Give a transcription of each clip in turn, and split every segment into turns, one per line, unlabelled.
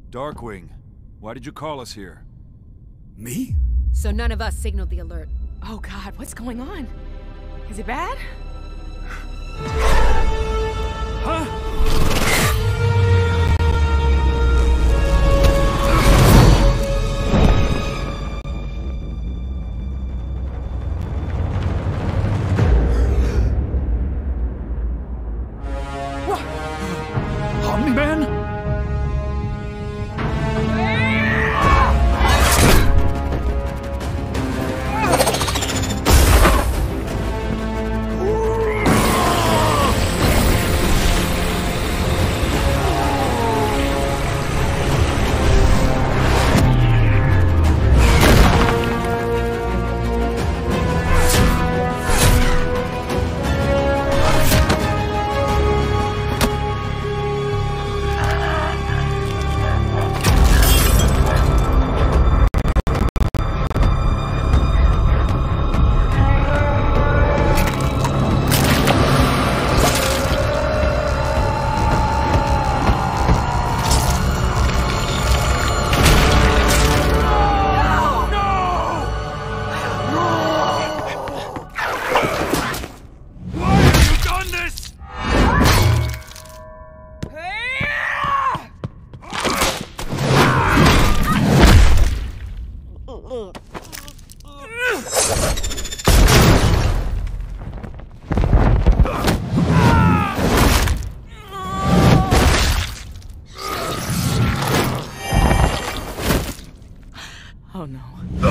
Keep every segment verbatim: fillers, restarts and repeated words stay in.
Darkwing, why did you call us here?
Me?
So none of us signaled the alert.
Oh God, what's going on? Is it bad?
Huh? Omni-Man?
Oh no.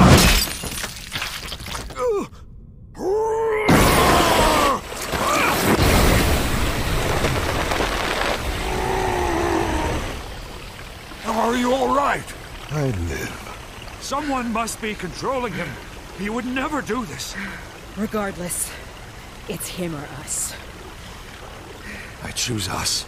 Are you all right?
I live.
Someone must be controlling him. He would never do this.
Regardless, it's him or us.
I choose us.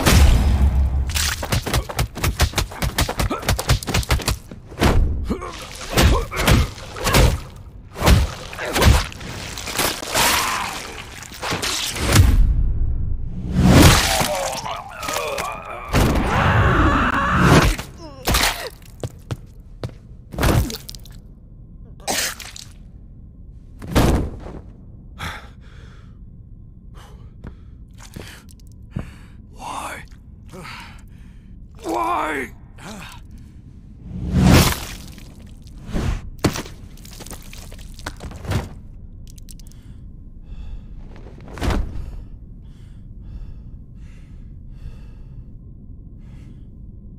Ugh!